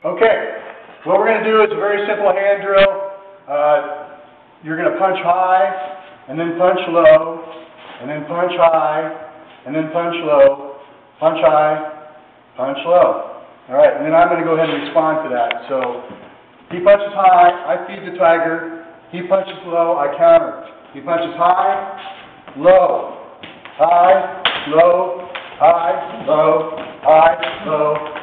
Okay, what we're going to do is a very simple hand drill. You're going to punch high, and then punch low, and then punch high, and then punch low, punch high, punch low. All right, and then I'm going to go ahead and respond to that. So he punches high, I feed the tiger. He punches low, I counter. He punches high, low, high, low, high, low, high, low.